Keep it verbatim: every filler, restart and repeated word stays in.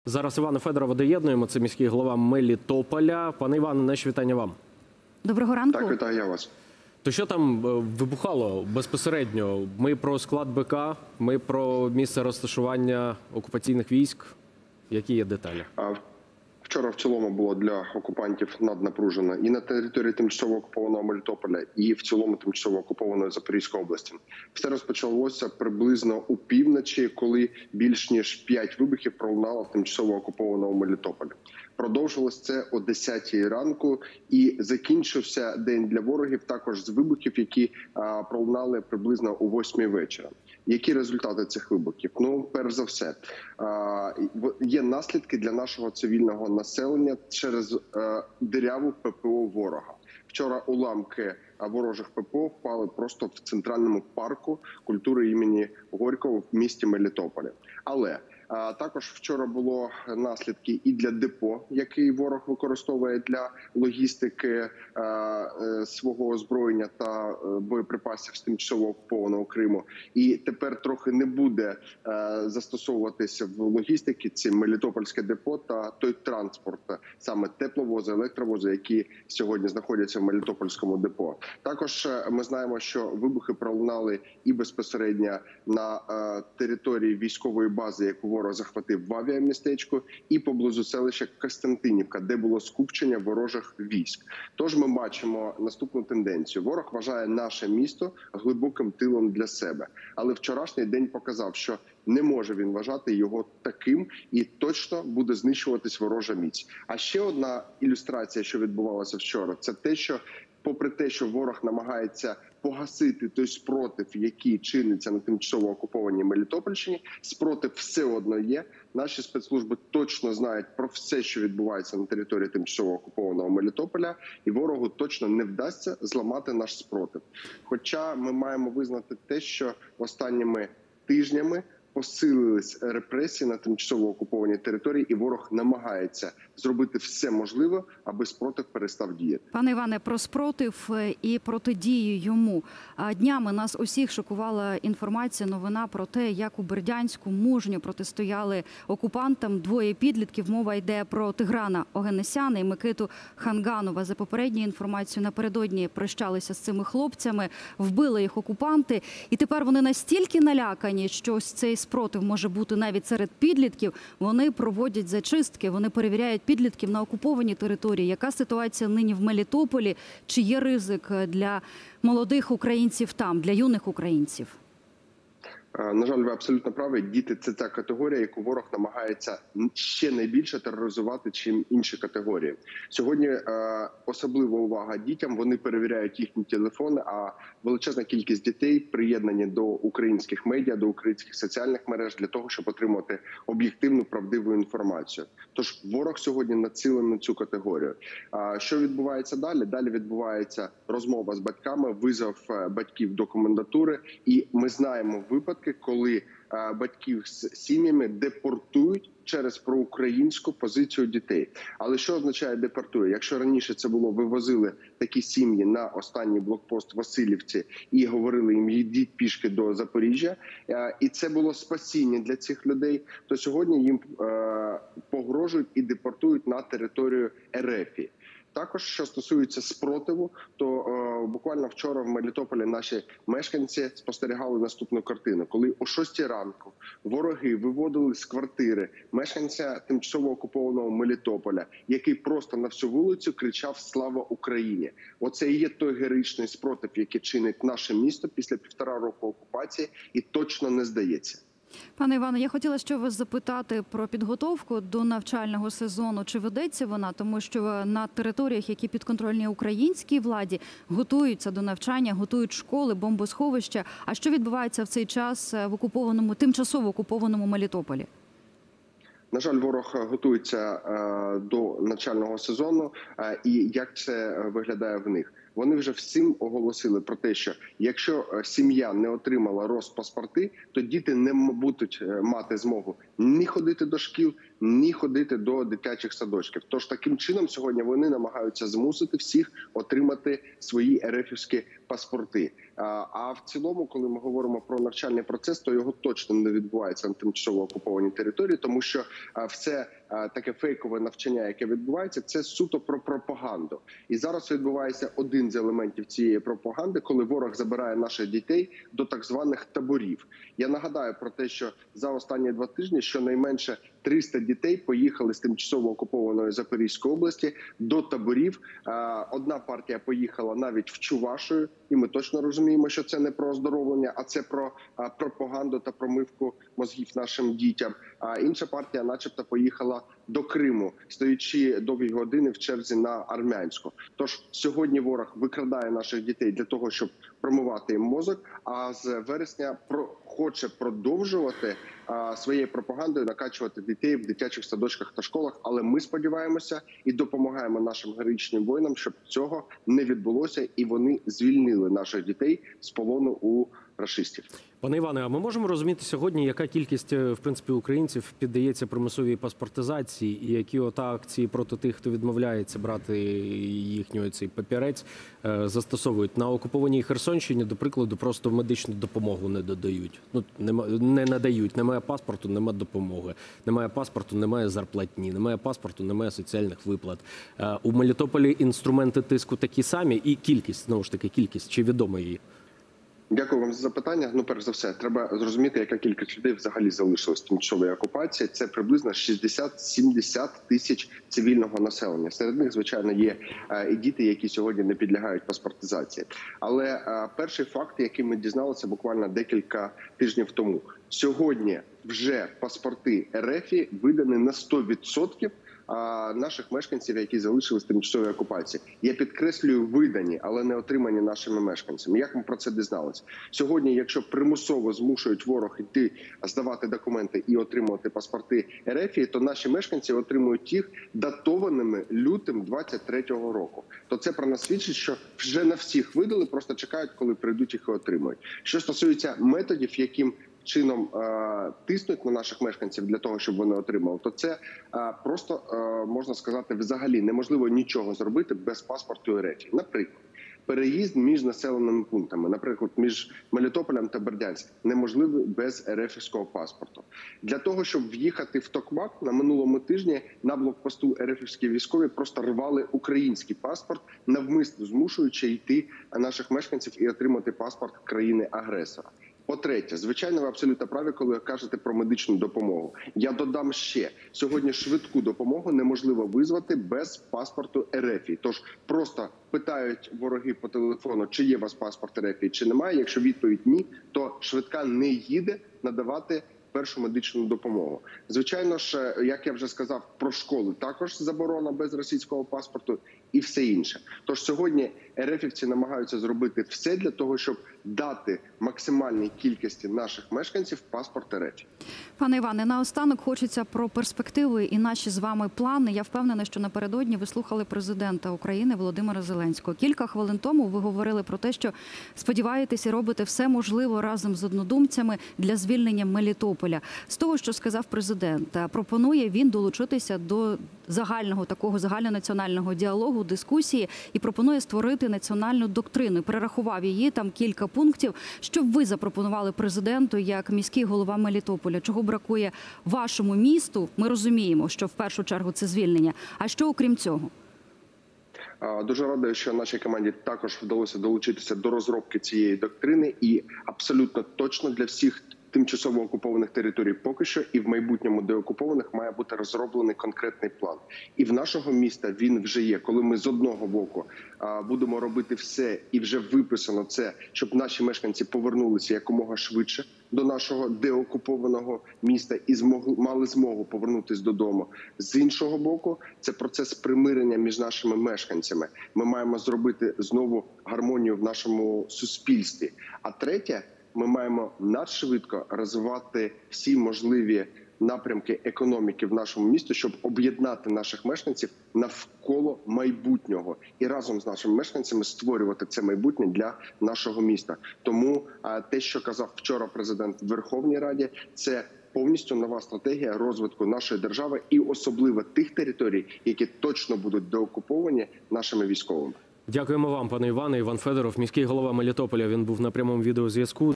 Зараз Івана Федорова доєднуємо, це міський голова Мелітополя. Пане Іване, наші вітання вам. Доброго ранку. Так, вітаю я вас. То що там вибухало безпосередньо? Ми про склад БК, ми про місце розташування окупаційних військ. Які є деталі? Вчора в цілому було для окупантів наднапружено і на території тимчасово окупованого Мелітополя, і в цілому тимчасово окупованої Запорізької області. Все розпочалося приблизно у півночі, коли більш ніж п'ять вибухів пролунало в тимчасово окупованому Мелітополі. Продовжилось це о десятій ранку і закінчився день для ворогів також з вибухів, які а, пролунали приблизно о восьмій вечора. Які результати цих вибухів? Ну, перш за все, а, є наслідки для нашого цивільного населення через а, диряву ППО ворога. Вчора уламки ворожих ППО впали просто в центральному парку культури імені Горького в місті Мелітополі. Але а також вчора було наслідки і для депо, який ворог використовує для логістики а, свого озброєння та боєприпасів з тимчасово окупованого Криму. І тепер трохи не буде а, застосовуватися в логістиці ці Мелітопольське депо та той транспорт, саме тепловози, електровози, які сьогодні знаходяться в Мелітопольському депо. Також ми знаємо, що вибухи пролунали і безпосередньо на а, території військової бази, яку ворог захватив в авіамістечку, і поблизу селища Костянтинівка, де було скупчення ворожих військ. Тож ми бачимо наступну тенденцію. Ворог вважає наше місто глибоким тилом для себе. Але вчорашній день показав, що не може він вважати його таким, і точно буде знищуватись ворожа міць. А ще одна ілюстрація, що відбувалася вчора, це те, що попри те, що ворог намагається погасити той спротив, який чиниться на тимчасово окупованій Мелітопольщині, спротив все одно є. Наші спецслужби точно знають про все, що відбувається на території тимчасово окупованого Мелітополя, і ворогу точно не вдасться зламати наш спротив. Хоча ми маємо визнати те, що останніми тижнями посилились репресії на тимчасово окупованій території, і ворог намагається зробити все можливе, аби спротив перестав діяти. Пане Іване, про спротив і протидію йому. Днями нас усіх шокувала інформація, новина про те, як у Бердянську мужньо протистояли окупантам двоє підлітків. Мова йде про Тиграна Огенесяна і Микиту Ханганова. За попередньою інформацією, напередодні прощалися з цими хлопцями, вбили їх окупанти. І тепер вони настільки налякані, що ось цей спротив може бути навіть серед підлітків. Вони проводять зачистки, вони перевіряють підлітків на окупованій території. Яка ситуація нині в Мелітополі? Чи є ризик для молодих українців там, для юних українців? На жаль, ви абсолютно праві. Діти – це та категорія, яку ворог намагається ще найбільше тероризувати, чим інші категорії. Сьогодні е, особлива увага дітям. Вони перевіряють їхні телефони, а величезна кількість дітей приєднані до українських медіа, до українських соціальних мереж для того, щоб отримати об'єктивну, правдиву інформацію. Тож ворог сьогодні націлений на цю категорію. А що відбувається далі? Далі відбувається розмова з батьками, визов батьків до комендатури, і ми знаємо випадки, коли батьків з сім'ями депортують через проукраїнську позицію дітей. Але що означає депортує? Якщо раніше це було, вивозили такі сім'ї на останній блокпост Васильівці і говорили їм, йдіть пішки до Запоріжжя, і це було спасіння для цих людей, то сьогодні їм погрожують і депортують на територію РФ. Також, що стосується спротиву, то е, буквально вчора в Мелітополі наші мешканці спостерігали наступну картину. Коли о шостій ранку вороги виводили з квартири мешканця тимчасово окупованого Мелітополя, який просто на всю вулицю кричав «Слава Україні!». Оце і є той героїчний спротив, який чинить наше місто після півтора року окупації, і точно не здається. Пане Іване, я хотіла ще вас запитати про підготовку до навчального сезону. Чи ведеться вона? Тому що на територіях, які підконтрольні українській владі, готуються до навчання, готують школи, бомбосховища. А що відбувається в цей час в окупованому, тимчасово окупованому Мелітополі? На жаль, ворог готується до навчального сезону, і як це виглядає в них? Вони вже всім оголосили про те, що якщо сім'я не отримала розпаспорти, то діти не будуть мати змогу ні ходити до шкіл, ні ходити до дитячих садочків. Тож таким чином сьогодні вони намагаються змусити всіх отримати свої ерефівські паспорти. А в цілому, коли ми говоримо про навчальний процес, то його точно не відбувається на тимчасово окупованій території, тому що все таке фейкове навчання, яке відбувається, це суто про пропаганду. І зараз відбувається один з елементів цієї пропаганди, коли ворог забирає наших дітей до так званих таборів. Я нагадаю про те, що за останні два тижні щонайменше триста дітей поїхали з тимчасово окупованої Запорізької області до таборів. Одна партія поїхала навіть в Чувашію, і ми точно розуміємо, що це не про оздоровлення, а це про пропаганду та промивку мозгів нашим дітям. А інша партія начебто поїхала до Криму, стоячи довгі години в черзі на Армянську. Тож сьогодні ворог викрадає наших дітей для того, щоб промивати їм мозок, а з вересня про хоче продовжувати а, своєю пропагандою накачувати дітей в дитячих садочках та школах. Але ми сподіваємося і допомагаємо нашим героїчним воїнам, щоб цього не відбулося, і вони звільнили наших дітей з полону у рашистів. Пане Іване, а ми можемо розуміти сьогодні, яка кількість, в принципі, українців піддається примусовій паспортизації, і які ота акції проти тих, хто відмовляється брати їхній цей папірець, застосовують? На окупованій Херсонщині, до прикладу, просто медичну допомогу не додають. Ну, не надають. Немає паспорту, немає допомоги. Немає паспорту, немає зарплатні. Немає паспорту, немає соціальних виплат. У Мелітополі інструменти тиску такі самі, і кількість, знову ж таки, кількість, чи відома її? Дякую вам за запитання. Ну, перш за все, треба зрозуміти, яка кількість людей взагалі залишилась в тимчасовій окупації. Це приблизно шістдесят-сімдесят тисяч цивільного населення. Серед них, звичайно, є і діти, які сьогодні не підлягають паспортизації. Але перший факт, який ми дізналися буквально декілька тижнів тому. Сьогодні вже паспорти РФ видані на сто відсотків наших мешканців, які залишились в тимчасовій окупації. Я підкреслюю, видані, але не отримані нашими мешканцями. Як ми про це дізналися? Сьогодні, якщо примусово змушують ворог йти здавати документи і отримувати паспорти РФ, то наші мешканці отримують їх датованими лютим двадцять третього року. То це про нас свідчить, що вже на всіх видали, просто чекають, коли прийдуть їх і отримують. Що стосується методів, яким чином е, тиснуть на наших мешканців для того, щоб вони отримали, то це е, просто, е, можна сказати, взагалі неможливо нічого зробити без паспорту РФ. Наприклад, переїзд між населеними пунктами, наприклад, між Мелітополем та Бердянськом, неможливий без РФівського паспорту. Для того, щоб в'їхати в Токмак, на минулому тижні на блокпосту РФівські військові просто рвали український паспорт, навмисно змушуючи йти наших мешканців і отримати паспорт країни-агресора. По-третє, звичайно, ви абсолютно праві, коли кажете про медичну допомогу. Я додам ще, сьогодні швидку допомогу неможливо визвати без паспорту РФ. Тож просто питають вороги по телефону, чи є у вас паспорт РФ, чи немає. Якщо відповідь ні, то швидка не їде надавати першу медичну допомогу. Звичайно ж, як я вже сказав, про школи також заборона без російського паспорту і все інше. Тож сьогодні РФівці намагаються зробити все для того, щоб дати максимальній кількості наших мешканців паспорт РФ. Пане Іване, наостанок хочеться про перспективи і наші з вами плани. Я впевнена, що напередодні ви слухали президента України Володимира Зеленського. Кілька хвилин тому ви говорили про те, що сподіваєтеся і робите все можливе разом з однодумцями для звільнення Мелітополя. З того, що сказав президент, пропонує він долучитися до загального такого загальнонаціонального діалогу, дискусії і пропонує створити національну доктрину. Перерахував її, там кілька пунктів. Що б ви запропонували президенту як міський голова Мелітополя? Чого бракує вашому місту? Ми розуміємо, що в першу чергу це звільнення. А що окрім цього? Дуже радий, що нашій команді також вдалося долучитися до розробки цієї доктрини, і абсолютно точно для всіх тимчасово окупованих територій поки що і в майбутньому деокупованих має бути розроблений конкретний план. І в нашого міста він вже є. Коли ми з одного боку будемо робити все і вже виписано це, щоб наші мешканці повернулися якомога швидше до нашого деокупованого міста і змогли, мали змогу повернутися додому. З іншого боку, це процес примирення між нашими мешканцями. Ми маємо зробити знову гармонію в нашому суспільстві. А третє, ми маємо надшвидко розвивати всі можливі напрямки економіки в нашому місті, щоб об'єднати наших мешканців навколо майбутнього і разом з нашими мешканцями створювати це майбутнє для нашого міста. Тому те, що казав вчора президент в Верховній Раді, це повністю нова стратегія розвитку нашої держави і особливо тих територій, які точно будуть деокуповані нашими військовими. Дякуємо вам, пане Іване. Іван Федоров, міський голова Мелітополя. Він був на прямому відеозв'язку.